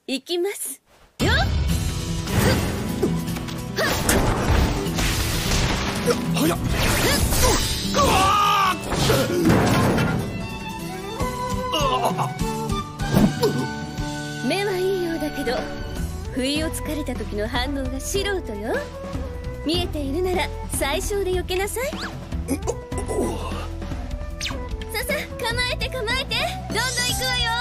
行きますよ。 はやっ。 目はいいようだけど、不意をつかれた時の反応が素人よ。見えているなら最小で避けなさい。ささ、構えて構えて、どんどん行くわよ。